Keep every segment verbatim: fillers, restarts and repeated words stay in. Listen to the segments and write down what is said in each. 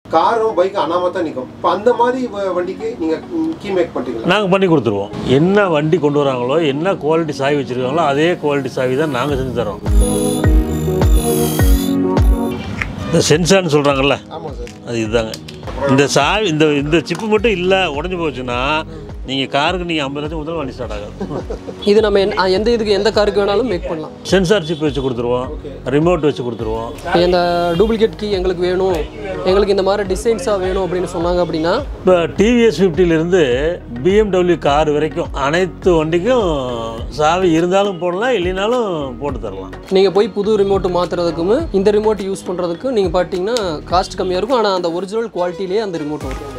காரும் பைக் அனாம தான் நிற்கும். இப்போ அந்த மாதிரி வண்டிக்கு நீங்கள் கீ மேக் பண்ணுறீங்களா? நாங்கள் பண்ணி கொடுத்துருவோம். என்ன வண்டி கொண்டு வராங்களோ, என்ன குவாலிட்டி சாவி வச்சுருக்காங்களோ அதே குவாலிட்டி சாவி தான் நாங்கள் செஞ்சு தரோம். இந்த சென்சார்னு சொல்கிறாங்கல்ல, அது இதுதாங்க. இந்த சாவி இந்த இந்த சிப்பு மட்டும் இல்லை உடஞ்சி போச்சுன்னா நீங்கள் காருக்கு நீங்கள் ஐம்பது லட்சம் முதல்ல வண்டி ஸ்டார்ட் ஆகாது. இது நம்ம எந்த இதுக்கு எந்த காருக்கு வேணாலும் மேக் பண்ணலாம். சென்சார் சிப் வச்சு கொடுத்துருவோம், ரிமோட் வச்சு கொடுத்துருவோம். இந்த டூப்ளிகேட் கீ எங்களுக்கு வேணும், எங்களுக்கு இந்த மாதிரி டிசைன்ஸாக வேணும் அப்படின்னு சொன்னாங்க அப்படின்னா, இப்போ டிவிஎஸ் ஃபிஃப்டிலேருந்து பிஎம்டபிள்யூ கார் வரைக்கும் அனைத்து வண்டிக்கும் சாவி இருந்தாலும் போடலாம், இல்லைனாலும் போட்டு தரலாம். நீங்கள் போய் புது ரிமோட்டு மாற்றுறதுக்கும் இந்த ரிமோட் யூஸ் பண்ணுறதுக்கும் நீங்கள் பார்த்தீங்கன்னா காஸ்ட் கம்மியாக இருக்கும். ஆனால் அந்த ஒரிஜினல் குவாலிட்டியிலே அந்த ரிமோட் வரும்.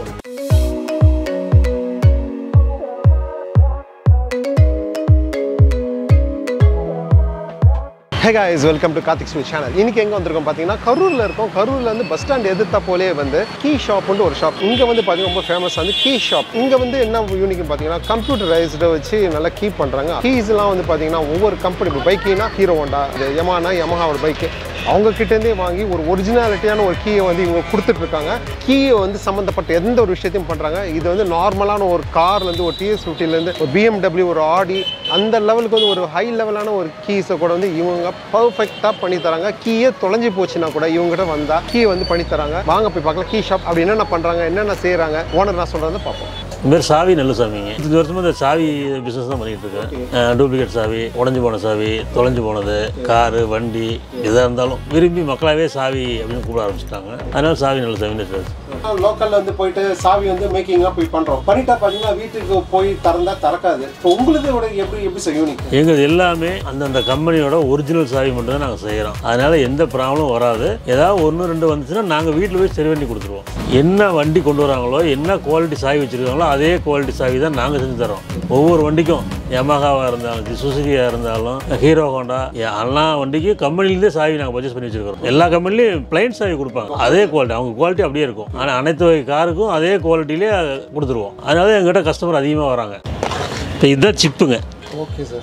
Hey guys, welcome to Karthik Smith channel. இன்னைக்கு எங்க வந்திருக்கோம் பாத்தீங்கன்னா கரூர்ல இருக்கோம். கரூர்ல வந்து பஸ் ஸ்டாண்ட் எதிர்த்தா போலே வந்து கீ ஷாப்னு ஒரு ஷாப். இங்க வந்து பாத்தீங்கன்னா ரொம்ப ஃபேமஸ் வந்து கீ ஷாப். இங்க வந்து என்ன யூனிக் பாத்தீங்கன்னா கம்ப்யூட்டரைஸ்டு வச்சு நல்லா கீ பண்றாங்க. கீஸ் எல்லாம் வந்து பாத்தீங்கன்னா ஒவ்வொரு கம்பெனி பைக்கினா ஹீரோ ஹோண்டா, யமாஹா யமஹாவோட பைக் அவங்க கிட்டேருந்தே வாங்கி ஒரு ஒரிஜினாலிட்டியான ஒரு கீயை வந்து இவங்க கொடுத்துட்டு இருக்காங்க. கீயை வந்து சம்மந்தப்பட்ட எந்த ஒரு விஷயத்தையும் பண்ணுறாங்க. இது வந்து நார்மலான ஒரு கார்லேருந்து ஒரு டிஎஸ் ஃபிஃப்டிலேருந்து ஒரு பிஎம்டபிள்யூ ஒரு ஆடி அந்த லெவலுக்கு வந்து ஒரு ஹை லெவலான ஒரு கீஸை கூட வந்து இவங்க பர்ஃபெக்டாக பண்ணி தராங்க. கீயே தொலைஞ்சி போச்சுன்னா கூட இவங்ககிட்ட வந்தால் கீயை வந்து பண்ணி தராங்க. வாங்க போய் பார்க்கலாம் கீ ஷாப் அப்படி என்னென்ன பண்ணுறாங்க, என்னென்ன செய்கிறாங்க, ஓனர் நான் சொல்கிறத பார்ப்போம். இந்த மாதிரி சாவி நல்ல சாமிங்க. இது வருஷமாக இந்த சாவி பிஸ்னஸ் தான் பண்ணிகிட்டு இருக்கேன். டூப்ளிகேட் சாவி, உடஞ்சி போன சாவி, தொலைஞ்சு போனது, காரு, வண்டி எதாக இருந்தாலும் விரும்பி மக்களாகவே சாவி அப்படின்னு கூப்பிட ஆரம்பிச்சிட்டாங்க. அதனால சாவி நல்ல சாவின்னு லோக்கலில் வந்து போயிட்டு சாவி வந்து மேக்கிங்காக போய் பண்ணுறோம். பண்ணிட்டா பார்த்தீங்கன்னா வீட்டுக்கு போய் திறந்தா திறக்காது. இப்போ உங்களுக்கு எப்படி எப்படி செய்யும்? எங்கள் எல்லாமே அந்தந்த கம்பெனியோட ஒரிஜினல் சாவி மட்டும் தான் நாங்கள் செய்கிறோம். அதனால எந்த ப்ராப்ளமும் வராது. ஏதாவது ஒன்று ரெண்டு வந்துச்சுன்னா நாங்கள் வீட்டில் போய் சரி பண்ணி கொடுத்துருவோம். என்ன வண்டி கொண்டு வராங்களோ, என்ன குவாலிட்டி சாவி வச்சுருக்காங்களோ அதே குவாலிட்டி சாவி தான் நாங்கள் செஞ்சு தரோம். ஒவ்வொரு வண்டிக்கும் யமஹாவாக இருந்தாலும் சுசுகியாக இருந்தாலும் ஹீரோ ஹோண்டா எல்லா வண்டிக்கும் கம்பெனிலேருந்தே சாவி நாங்கள் பர்ச்சேஸ் பண்ணி வச்சுருக்கோம். எல்லா கம்பெனிலையும் பிளைன் சாவி கொடுப்பாங்க. அதே குவாலிட்டி அவங்க குவாலிட்டி அப்படியே இருக்கும். ஆனால் அனைத்து வகை காருக்கும் அதே குவாலிட்டியிலே கொடுத்துருவோம். அதனால எங்கிட்ட கஸ்டமர் அதிகமாக வராங்க. இப்போ இதுதான் சிப்புங்க. Okay sir.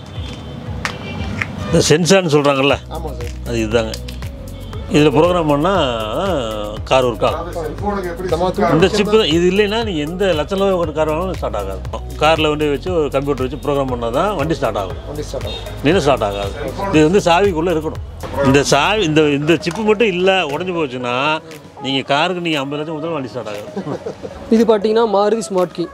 இந்த சென்சார்னு சொல்கிறாங்கல்ல, ஆமாம் சார், அது இதுதாங்க. இதில் ப்ரோக்ராம் பண்ணால் கார் ஒர்க் ஆகும். இந்த சிப்பு இது இல்லைன்னா நீங்கள் எந்த லட்சம் ரூபாய் கார் வாங்கினாலும் ஸ்டார்ட் ஆகாது. காரில் வண்டி வச்சு ஒரு கம்ப்யூட்டர் வச்சு ப்ரோக்ராம் பண்ணால் தான் வண்டி ஸ்டார்ட் ஆகும். வண்டி ஸ்டார்ட் ஆகும். நீனும் ஸ்டார்ட் ஆகாது. இது வந்து சாவிக்குள்ளே இருக்கணும். இந்த சாவி இந்த இந்த சிப்பு மட்டும் இல்லை உடஞ்சி போச்சுன்னா நீங்கள் காருக்கு நீங்கள் ஐம்பது லட்சம் முதல்ல வண்டி ஸ்டார்ட் ஆகாது. இது பார்த்தீங்கன்னா மாருதி ஸ்மார்ட் கீ.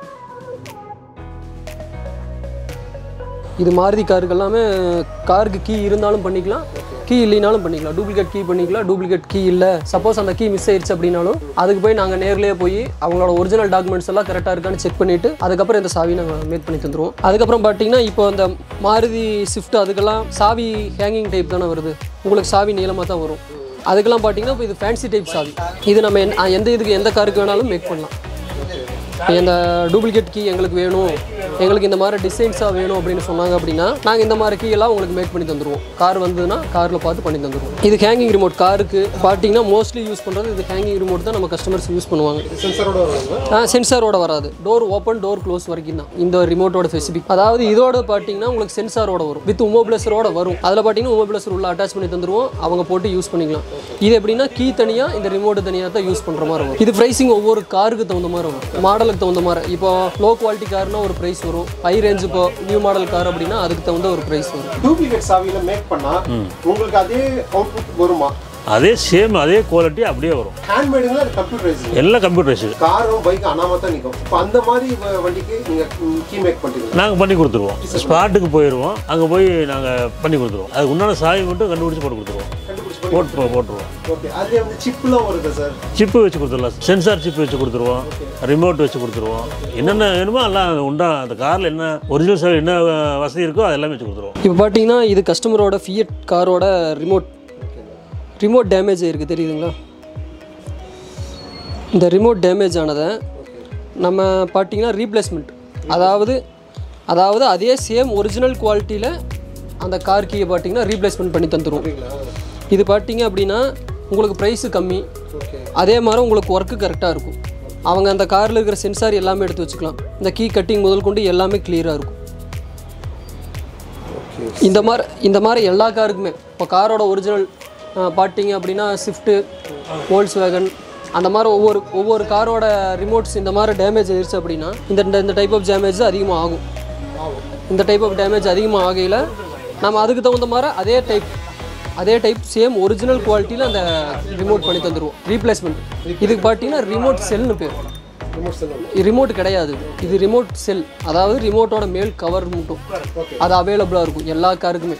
இது மாருதி காருக்கு எல்லாமே காருக்கு கீ இருந்தாலும் பண்ணிக்கலாம், கீ இல்லைனாலும் பண்ணிக்கலாம். டூப்ளிகேட் கீ பண்ணிக்கலாம், டூப்ளிகேட் கீ இல்லை சப்போஸ் அந்த கீ மிஸ் ஆயிடுச்சு அப்படின்னாலும் அதுக்கு போய் நாங்கள் நேர்லேயே போய் அவங்களோட ஒரிஜினல் டாக்குமெண்ட்ஸ் எல்லாம் கரெக்டாக இருக்கான்னு செக் பண்ணிவிட்டு அதுக்கப்புறம் இந்த சாவி நாங்கள் மேக் பண்ணி தந்துடுவோம். அதுக்கப்புறம் பார்த்தீங்கன்னா இப்போ இந்த மாருதி ஸ்விஃப்ட் அதுக்கெல்லாம் சாவி ஹேங்கிங் டைப் தானே வருது, உங்களுக்கு சாவி நீளமாக தான் வரும். அதுக்கெல்லாம் பார்த்தீங்கன்னா இப்போ இது ஃபேன்சி டைப் சாவி. இது நம்ம எந்த இதுக்கு எந்த காருக்கு வேணாலும் மேக் பண்ணலாம். இந்த டூப்ளிகேட் கீ எங்களுக்கு வேணும், எங்களுக்கு இந்த மாதிரி டிசைன்ஸாக வேணும் அப்படின்னு சொன்னாங்க அப்படின்னா நாங்கள் இந்த மாதிரி கீ எல்லாம் உங்களுக்கு மேக் பண்ணி தந்துடுவோம். கார் வந்ததுன்னா காரில் பார்த்து பண்ணி தந்துடுவோம். இது ஹேங்கிங் ரிமோட். காருக்கு பார்த்தீங்கன்னா மோஸ்ட்லி யூஸ் பண்ணுறது இது ஹேங்கிங் ரிமோட் தான் நம்ம கஸ்டமர்ஸ் யூஸ் பண்ணுவாங்க. சென்சாரோட வருவாங்க? ஆ சென்சாரோட வராது. டோர் ஓப்பன் டோர் க்ளோஸ் வரைக்கும் தான் இந்த ரிமோட்டோட ஸ்பெசிஃபிக். அதாவது இதோட பார்த்தீங்கன்னா உங்களுக்கு சென்சாரோட வரும், வித் உமோபிளஸரோட வரும். அதில் பார்த்தீங்கன்னா உமோபிளஸர் உள்ள அட்டாச் பண்ணி தந்துடுவோம், அவங்க போட்டு யூஸ் பண்ணிக்கலாம். இது எப்படின்னா கீ தனியாக இந்த ரிமோட்டு தனியாக தான் யூஸ் பண்ணுற மாதிரி வரும். இது ப்ரைஸிங் ஒவ்வொரு காருக்கு தகுந்த மாதிரி வரும், மாடலுக்கு தகுந்த மாதிரி. இப்போ லோ குவாலிட்டி கார்னா ஒரு ப்ரைஸ் வரும், ஹை ரேஞ்ச் இப்போ நியூ மாடல் கார் அப்படின்னா அதுக்கு தகுந்த ஒரு ப்ரைஸ் வரும். டூப்ளிகேட் சாவியில மேக் பண்ணா உங்களுக்கு அதே அவுட்புட் வருமா? அதே சேம் அதே குவாலிட்டி அப்படியே வரும். ஹேண்ட்மேடுங்களா கம்ப்யூட்டரைஸ்? எல்லாம் கம்ப்யூட்டரைஸ். காரும் பைக் அனாம தான் நிற்கும். இப்போ அந்த மாதிரி வண்டிக்கு நீங்கள் கீ மேக் பண்ணுறீங்க? நாங்கள் பண்ணி கொடுத்துருவோம். ஸ்பாட்டுக்கு போயிடுவோம், அங்கே போய் நாங்கள் பண்ணி கொடுத்துருவோம். அதுக்கு உண்டான சாவி மட்டும் கண்டுபிடிச்சி போட்டு கொடுத்துருவோம். போட்டு போட்டுருவோம். ஓகே. அதுலேயே வந்து சிப்லாம் வருது சார்? சிப்பு வச்சு கொடுத்துடலாம், சென்சார் சிப்பு வச்சு கொடுத்துருவோம், ரிமோட் வச்சு கொடுத்துருவோம். என்னென்ன வேணுமோ எல்லாம் உண்டா அந்த காரில் என்ன ஒரிஜினல் சாவி என்ன வசதி இருக்கோ அதெல்லாம் வச்சு கொடுத்துருவோம். இப்போ பார்த்தீங்கன்னா இது கஸ்டமரோட ஃபியட் காரோட ரிமோட் ரிமோட் டேமேஜ் ஆகிருக்கு தெரியுதுங்களா? இந்த ரிமோட் டேமேஜ் ஆனதை நம்ம பார்த்தீங்கன்னா ரீப்ளேஸ்மெண்ட், அதாவது அதாவது அதே சேம் ஒரிஜினல் குவாலிட்டியில் அந்த கார் கீயை பார்த்தீங்கன்னா ரீப்ளேஸ்மெண்ட் பண்ணி தந்துடுவோம். இது பார்த்தீங்க அப்படின்னா உங்களுக்கு ப்ரைஸு கம்மி, அதே மாதிரி உங்களுக்கு ஒர்க்கு கரெக்டாக இருக்கும். அவங்க அந்த காரில் இருக்கிற சென்சார் எல்லாமே எடுத்து வச்சுக்கலாம். இந்த கீ கட்டிங் முதல் கொண்டு எல்லாமே கிளியராக இருக்கும். இந்த மாதிரி இந்த மாதிரி எல்லா காருக்குமே இப்போ காரோட ஒரிஜினல் பார்த்தீங்க அப்படின்னா ஸ்விஃப்ட்டு, வோல்க்ஸ்வேகன், அந்த மாதிரி ஒவ்வொரு ஒவ்வொரு காரோட ரிமோட்ஸ் இந்த மாதிரி டேமேஜ் ஆயிடுச்சு அப்படின்னா இந்த இந்த டைப் ஆஃப் டேமேஜ் அதிகமாக ஆகும். இந்த டைப் ஆஃப் டேமேஜ் அதிகமாக ஆகையில் நம்ம அதுக்கு தகுந்த மாதிரி அதே டைப் அதே டைப் சேம் ஒரிஜினல் குவாலிட்டியில் அந்த ரிமோட் பண்ணி தந்துடுவோம். ரீப்ளேஸ்மெண்ட் இதுக்கு பார்த்தீங்கன்னா ரிமோட் செல்னு பேர். ரிமோட் கிடையாது, இது ரிமோட் செல். அதாவது ரிமோட்டோட மேல் கவர் மட்டும் அது அவைலபிளாக இருக்கும் எல்லா காருக்குமே.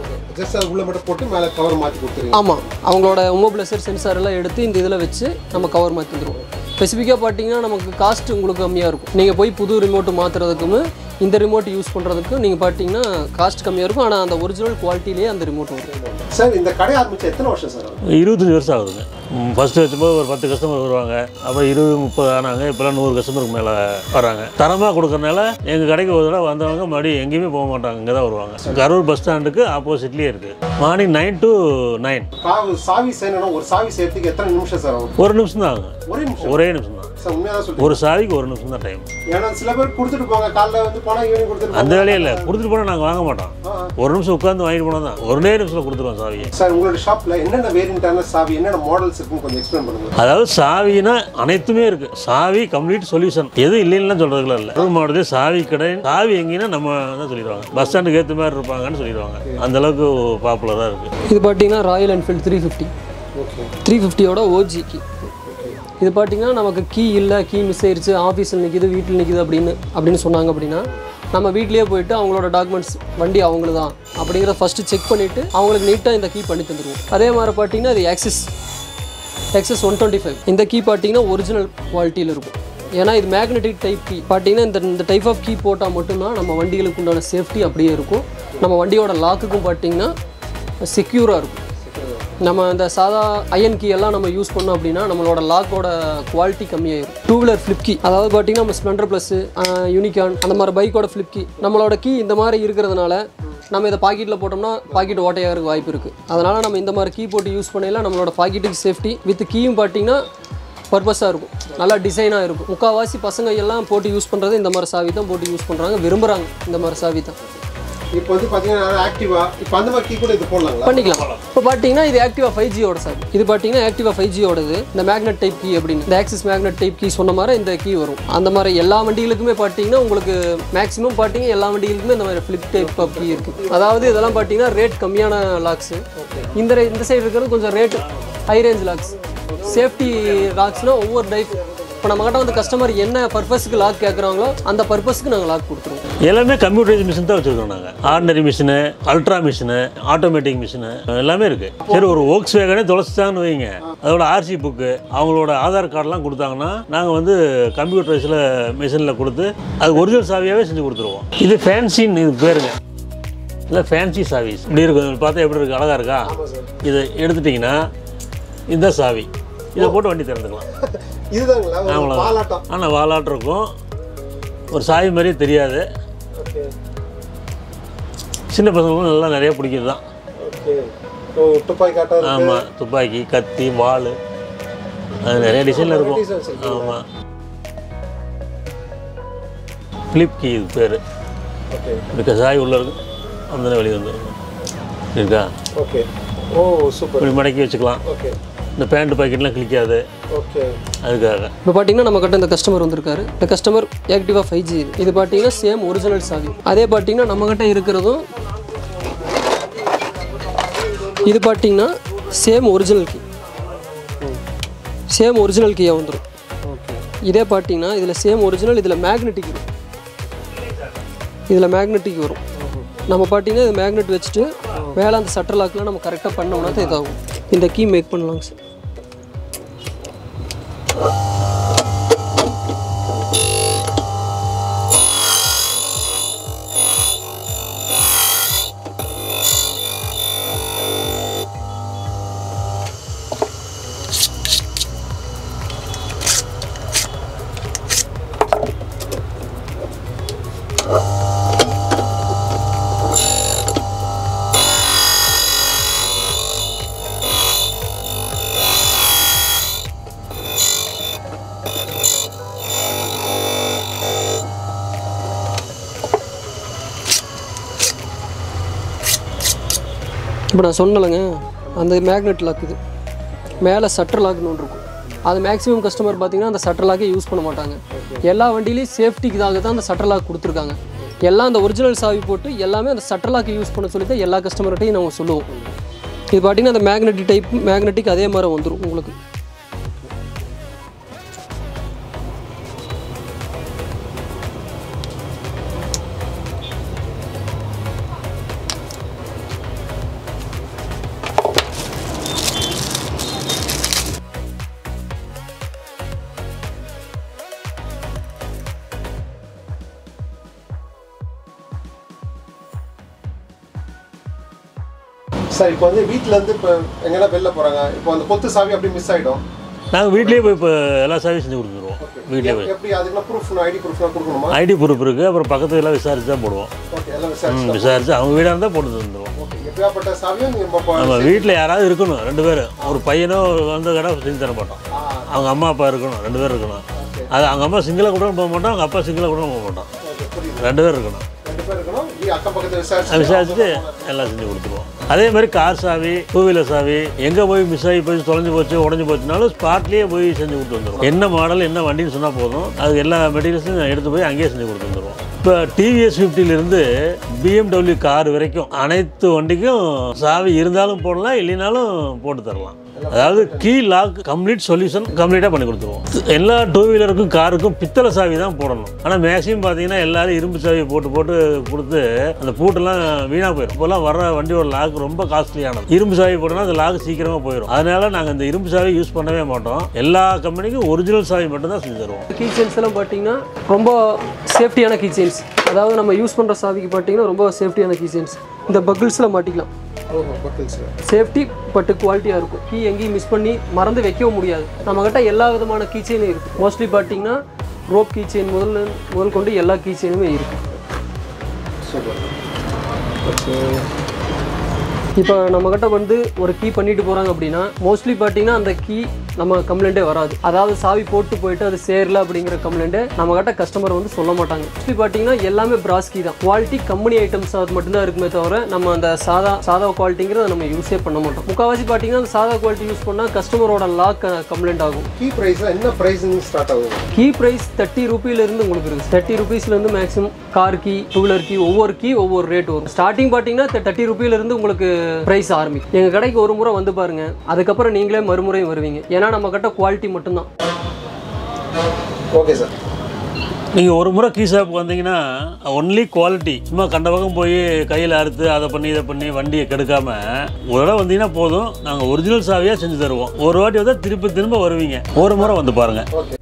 ஆமாம், அவங்களோட இம்மோபிலைசர் சென்சார் எல்லாம் எடுத்து இந்த இதில் வச்சு நம்ம கவர் மாற்றி தந்துடுவோம். ஸ்பெசிஃபிக்காக பார்த்தீங்கன்னா நமக்கு காஸ்ட் உங்களுக்கு கம்மியாக இருக்கும். நீங்கள் போய் புது ரிமோட்டு மாற்றுறதுக்கும் இந்த ரிமோட் யூஸ் பண்ணுறதுக்கும் நீங்கள் பார்த்தீங்கன்னா காஸ்ட் கம்மியாக இருக்கும். ஆனால் அந்த ஒரிஜினல் குவாலிட்டிலேயே அந்த ரிமோட் வரும். சார் இந்த கடை ஆரம்பிச்சு எத்தனை வருஷம் சார்? இருபத்தஞ்சி வருஷம் ஆகுதுங்க. ஃபஸ்ட்டு வச்சும்போது ஒரு பத்து கஸ்டமர் வருவாங்க, அப்புறம் இருபது முப்பது ஆனாங்க, இப்போலாம் நூறு கஸ்டமருக்கு மேலே வராங்க. தரமாக கொடுக்கறனால எங்கள் கடைக்கு ஒரு தடவை வந்தவங்க மறுபடியும் எங்கேயுமே போக மாட்டாங்க, இங்கே தான் வருவாங்க. கரூர் பஸ் ஸ்டாண்டுக்கு ஆப்போசிட்லேயே இருக்குது. Morning nine to nine. சாவி செய்யணும், ஒரு சாவி செய்யறதுக்கு எத்தனை நிமிஷம் சார் ஆகும்? ஒரு நிமிஷம் தான் ஆகுங்க. ஒரே நிமிஷம் ஒரே நிமிஷம் தான். ஒரு சாவிக்கு ஒரு நிமிஷம் தான் டைம். ஏன்னா சில பேர் கொடுத்துட்டு போங்க, காலைல வந்து போனால் ஈவினிங் கொடுத்துட்டு அந்த வேலையே இல்லை. கொடுத்துட்டு போனால் நாங்கள் வாங்க மாட்டோம். ஒரு நிமிஷம் உட்காந்து வாங்கிட்டு போனால் தான் ஒரே நிமிஷத்தில் கொடுத்துருவோம் சாவியை. சார் உங்களோட ஷாப்பில் என்னென்ன வேரியண்டான சாவி, என்னென்ன மாடல்ஸ் இருக்குன்னு கொஞ்சம் எக்ஸ்பிளைன் பண்ணுங்க. அதாவது சாவினா அனைத்துமே இருக்கு. சாவி கம்ப்ளீட் சொல்யூஷன், எதுவும் இல்லைன்னா சொல்றதுக்குள்ள இல்லை. கரூர் மாவட்டத்தில் சாவி கடை, சாவி எங்கன்னா நம்ம தான் சொல்லிடுவாங்க. பஸ் ஸ்டாண்டுக்கு ஏற்ற மாதிரி இருப்பாங்கன்னு சொல்லிடுவாங்க. அந்த அளவுக்கு பாப்புலராக இருக்கு. இது பார்த்தீங்கன்னா Royal Enfield three fifty three ஃபிஃப்டியோட ஓஜி கீ. இது பார்த்தீங்கன்னா நமக்கு கீ இல்லை, கீ மிஸ் ஆயிடுச்சு, ஆஃபீஸில் நிற்கிது, வீட்டில் நிற்கிது அப்படின்னு அப்படின்னு சொன்னாங்க அப்படின்னா நம்ம வீட்லேயே போயிட்டு அவங்களோட டாக்குமெண்ட்ஸ் வண்டி அவங்களுக்கு தான் அப்படிங்கிறத ஃபஸ்ட்டு செக் பண்ணிவிட்டு அவங்களுக்கு நீட்டாக இந்த கீ பண்ணி தந்துடுவோம். அதே மாதிரி பார்த்தீங்கன்னா இது axis access one twenty five. இந்த கீ பார்த்தீங்கன்னா ஒரிஜினல் குவாலிட்டியில் இருக்கும். ஏன்னா இது மேக்னெட்டிக் டைப் கீ. பார்த்தீங்கன்னா இந்த இந்த டைப் ஆஃப் கீ போட்டால் மட்டும்தான் நம்ம வண்டிகளுக்கு உண்டான சேஃப்டி அப்படியே இருக்கும். நம்ம வண்டியோட லாக்குக்கும் பார்த்தீங்கன்னா செக்யூராக இருக்கும். நம்ம இந்த சாதா அயன் கீ எல்லாம் நம்ம யூஸ் பண்ணோம் அப்படின்னா நம்மளோட லாக்கோட குவாலிட்டி கம்மியாயிடும். டூ வீலர் ஃப்ளிப் கீ, அதாவது பார்த்தீங்கன்னா நம்ம ஸ்ப்ளெண்டர் ப்ளஸ், யூனிகான் அந்த மாதிரி பைக்கோட ஃப்ளிப் கீ, நம்மளோட கீ இந்த மாதிரி இருக்கிறதுனால நம்ம இதை பாக்கெட்டில் போட்டோம்னா பாக்கெட் ஓட்டையாகிறதுக்கு வாய்ப்பு இருக்குது. அதனால் நம்ம இந்த மாதிரி கீ போட்டு யூஸ் பண்ணல நம்மளோட பாக்கெட்டுக்கு சேஃப்டி வித் கீயும் பார்த்தீங்கன்னா பர்பஸாக இருக்கும், நல்லா டிசைனாக இருக்கும். முக்கால்வாசி பசங்க எல்லாம் போட்டு யூஸ் பண்ணுறது இந்த மாதிரி சாவி தான் போட்டு யூஸ் பண்ணுறாங்க, விரும்புகிறாங்க இந்த மாதிரி சாவி தான். இப்போ வந்து பார்த்தீங்கன்னா ஆக்டிவா இப்போ அந்த மாதிரி கீ கூட இது போடலாங்களா? பண்ணிக்கலாம். இப்போ பார்த்தீங்கன்னா இது ஆக்டிவா ஃபைவ் ஜியோட சார். இது பார்த்தீங்கன்னா ஆக்டிவா ஃபைவ் ஜியோடது இந்த மேக்னெட் டைப் கீ அப்படின்னு, இந்த ஆக்சிஸ் மேக்னெட் டைப் கீ சொன்ன மாதிரி இந்த கீ வரும். அந்த மாதிரி எல்லா வண்டிகளுக்குமே பார்த்தீங்கன்னா உங்களுக்கு மேக்ஸிமம் பார்த்தீங்கன்னா எல்லா வண்டிகளுக்குமே இந்த மாதிரி ஃப்ளிப் டைப் ஆஃப் கீ இருக்குது. அதாவது இதெல்லாம் பார்த்தீங்கன்னா ரேட் கம்மியான லாக்ஸு. இந்த இந்த சைடு இருக்கிறது கொஞ்சம் rate high range locks. Safety லாக்ஸ்னால் ஒவ்வொரு டைப். இப்போ நம்மகிட்ட வந்து கஸ்டமர் என்ன பர்பஸ்க்கு லாக் கேட்குறாங்களோ அந்த பர்பஸ்க்கு நாங்கள் லாக் கொடுத்துருவோம். எல்லாமே கம்ப்யூட்டரைஸ் மிஷின் தான் வச்சுருக்கோம் நாங்கள். Ordinary machine, ultra machine, automatic machine எல்லாமே இருக்குது. சரி, ஒரு ஒர்க்ஸ் வேகனே தொலைச்சிட்டாங்கன்னு வைங்க, அதோட ஆர்சி புக்கு அவங்களோட ஆதார் கார்டெலாம் கொடுத்தாங்கன்னா நாங்கள் வந்து கம்ப்யூட்டரைஸில் மிஷினில் கொடுத்து அது ஒரிஜினல் சாவியாகவே செஞ்சு கொடுத்துருவோம். இது ஃபேன்சின்னு இது பேருங்க. இல்லை ஃபேன்சி சாவிஸ் இப்படி இருக்கும், பார்த்தா எப்படி இருக்குது, அழகாக இருக்கா? இதை எடுத்துட்டிங்கன்னா இந்த சாவி இதை போட்டு வண்டி திறந்துக்கலாம். ஆனால் வாலாட்டம் இருக்கும், ஒரு சாவி மாதிரியே தெரியாது. சின்ன பசங்களும் நல்லா நிறைய பிடிக்கிறது தான். ஆமாம், துப்பாக்கி, கத்தி, வாள், அது நிறைய டிசைனில் இருக்கும். ஆமாம், ஃப்ளிப் கீ இது பேர். இருக்க சாவி உள்ள இருக்கும், அந்த வெளியே வந்துருக்கும். இருக்கா? ஓகே. Oh super. இப்படி மடக்கி வச்சுக்கலாம். ஓகே. இந்த பேண்ட் பாக்கெட்லாம் கிளிக்காது. ஓகே. அதுக்காக இப்போ பார்த்தீங்கன்னா நம்ம கிட்ட இந்த கஸ்டமர் வந்திருக்காரு. இந்த கஸ்டமர் ஆக்டிவா ஃபைவ் ஜி. இது பார்த்தீங்கன்னா சேம் ஒரிஜினல் சாவி. அதே பார்த்தீங்கன்னா நம்மக்கிட்ட இருக்கிறதும் இது பார்த்தீங்கன்னா same original key. Same original கீயாக வந்துடும். ஓகே. இதே பார்த்தீங்கன்னா இதில் சேம் ஒரிஜினல், இதில் மேக்னெட்டிக் வரும். இதில் மேக்னெட்டிக் வரும். நம்ம பார்த்தீங்கன்னா இது மேக்னெட் வச்சுட்டு மேலே அந்த சட்டர் லாக்லாம் நம்ம கரெக்டாக பண்ணோம்னா தான் இதாகும். இந்த கீ மேக் பண்ணலாங்க சார். இப்போ நான் சொன்னலைங்க, அந்த மேக்னெட் லாக் இது மேலே சட்டர் லாக்னு ஒன்று இருக்கும். அது மேக்ஸிமம் கஸ்டமர் பார்த்தீங்கன்னா அந்த சட்டர் லாக்கே யூஸ் பண்ண மாட்டாங்க. எல்லா வண்டியிலையும் சேஃப்டிக்காக தான் அந்த சட்டர் லாக் கொடுத்துருக்காங்க. எல்லாம் அந்த ஒரிஜினல் சாவி போட்டு எல்லாமே அந்த சட்டர் லாக்கை யூஸ் பண்ண சொல்லி தான் எல்லா கஸ்டமர்கிட்டையும் நம்ம சொல்லுவோம். இது பார்த்தீங்கன்னா அந்த மேக்னெட்டிக் டைப் மேக்னெட்டிக் அதே மாதிரி வந்துடும் உங்களுக்கு. சார் இப்போ வந்து வீட்டிலேருந்து இப்போ எங்கன்னா வெளில போகிறாங்க, இப்போ அந்த கொத்து சாவி அப்படி மிஸ் ஆகிடும், நாங்கள் வீட்லேயே போய் இப்போ எல்லா சாவியும் செஞ்சு கொடுத்துருவோம். வீட்லேயே போய் எப்படி அதுக்குலாம் ப்ரூஃப் ஐடி ப்ரூஃப்லாம் கொடுக்கணுமா? ஐடி ப்ரூஃப் இருக்குது. அப்புறம் பக்கத்துல எல்லாம் விசாரிச்சு தான் போடுவோம். ஓகே, எல்லாம் விசாரிச்சு விசாரிச்சு அவங்க வீடாக இருந்தால் போட்டு தந்துடுவோம். ஓகே, எப்படியாப்பட்ட சாவியும் நீங்கள் நம்ம வீட்டில் யாராவது இருக்கணும், ரெண்டு பேர். ஒரு பையனோ வந்து கடை செஞ்சு தர மாட்டோம். அவங்க அம்மா அப்பா இருக்கணும், ரெண்டு பேர் இருக்கணும். அது அவங்க அம்மா சிங்கிளாக கூட போக மாட்டோம், அவங்க அப்பா சிங்கிளாக கூட போக மாட்டோம், ரெண்டு பேர் இருக்கணும். ரெண்டு பேர் இருக்கணும், அக்கம் பக்கத்தில் விசாரிச்சு விசாரிச்சுட்டு எல்லாம் செஞ்சு கொடுத்துருவோம். அதே மாதிரி கார் சாவி, டூ வீலர் சாவி எங்கே போய் மிஸ் ஆகி போய் தொலைஞ்சு போச்சு உடஞ்சி போச்சுனாலும் ஸ்பாட்லேயே போய் செஞ்சு கொடுத்து வந்துடுவோம். என்ன மாடல் என்ன வண்டின்னு சொன்னால் போதும், அது எல்லா மெட்டீரியல்ஸும் எடுத்து போய் அங்கேயே செஞ்சு கொடுத்து வந்துடுவோம். இப்போ டிவிஎஸ் ஃபிஃப்டிலிருந்து பிஎம்டபிள்யூ கார் வரைக்கும் அனைத்து வண்டிக்கும் சாவி இருந்தாலும் போடலாம், இல்லைனாலும் போட்டு தரலாம். அதாவது கீ லாக் கம்ப்ளீட் சொல்யூஷன் கம்ப்ளீட்டாக பண்ணி கொடுத்துருவோம். எல்லா டூ வீலருக்கும் காருக்கும் பித்தளை சாவி தான் போடணும். ஆனால் மேக்ஸிமம் பார்த்தீங்கன்னா எல்லாரும் இரும்பு சாவி போட்டு போட்டு கொடுத்து அந்த பூட்டெல்லாம் வீணாக போயிடும். இப்போல்லாம் வர வண்டியோட லாக் ரொம்ப காஸ்ட்லியானது. இரும்பு சாவி போட்டோம்னா அந்த லாக் சீக்கிரமாக போயிடும். அதனால நாங்கள் இந்த இரும்பு சாவி யூஸ் பண்ணவே மாட்டோம். எல்லா கம்பெனிக்கும் ஒரிஜினல் சாவி மட்டும் தான் செஞ்சு தருவோம். கீ செயின்ஸ் எல்லாம் பார்த்தீங்கன்னா ரொம்ப சேஃப்டியான கீ செயின்ஸ். அதாவது நம்ம யூஸ் பண்ணுற சாவிக்கு பார்த்தீங்கன்னா ரொம்ப சேஃப்டியான கீ செயின்ஸ். இந்த பக்கிள்ஸில் மாட்டிக்கலாம். சேஃப்டி பட்டு குவாலிட்டியாக இருக்கும். கீ எங்கேயும் மிஸ் பண்ணி மறந்து வைக்கவும் முடியாது. நம்மக்கிட்ட எல்லா விதமான கீ செயினும் இருக்குது. மோஸ்ட்லி பார்த்தீங்கன்னா ரோப் கீ செயின் முதல்ல முதல் கொண்டு எல்லா கீ செயினுமே இருக்குது. இப்போ நம்மக்கிட்ட வந்து ஒரு கீ பண்ணிட்டு போகிறாங்க அப்படின்னா மோஸ்ட்லி பார்த்தீங்கன்னா அந்த கீ நம்ம கம்ப்ளைண்ட்டே வராது. அதாவது சாவி போட்டு போயிட்டு அது சேரல அப்படிங்கிற கம்ப்ளைண்ட்டு நம்மக்கிட்ட கஸ்டமர் வந்து சொல்ல மாட்டாங்க. மோஸ்ட்லி பார்த்தீங்கன்னா எல்லாமே பிராஸ் கீ தான். குவாலிட்டி கம்பெனி ஐட்டம்ஸ் அது மட்டும்தான் இருக்குமே தவிர நம்ம அந்த சாதா சாதா குவாலிட்டிங்கிறத நம்ம யூஸே பண்ண மாட்டோம். முக்கால்வாசி பார்த்தீங்கன்னா அந்த சாதா குவாலிட்டி யூஸ் பண்ணால் கஸ்டமரோட லாக் கம்ப்ளைண்ட் ஆகும். கீ ப்ரைஸ் என்ன ப்ரைஸ் ஸ்டார்ட் ஆகும்? கீ ப்ரைஸ் தேர்ட்டி ருபீலேருந்து உங்களுக்கு இருக்குது. தேர்ட்டி ருபீஸ்லேருந்து maximum car key, two wheeler key ஒவ்வொரு கீ ஒவ்வொரு ரேட் வரும். ஸ்டார்டிங் பார்த்தீங்கன்னா தேர்ட்டி ருபீலேருந்து உங்களுக்கு ப்ரைஸ் ஆரம்பிக்கும். எங்கள் கடைக்கு ஒரு முறை வந்து பாருங்க, அதுக்கப்புறம் நீங்களே மறுமுறையும் வருவீங்க. ஏன்னா நம்ம கிட்ட குவாலிட்டி மட்டும்தான். ஓகே சார், நீங்கள் ஒரு முறை கீ ஷாப்புக்கு வந்தீங்கன்னா ஒன்லி குவாலிட்டி. சும்மா கண்ட பக்கம் போய் கையில் அறுத்து அதை பண்ணி இதை பண்ணி வண்டியை கெடுக்காம ஒரு தடவை வந்தீங்கன்னா போதும், நாங்கள் ஒரிஜினல் சாவியாக செஞ்சு தருவோம். ஒரு வாட்டி வந்தால் திரும்ப திரும்ப வருவீங்க. ஒரு முறை வந்து பாருங்கள்.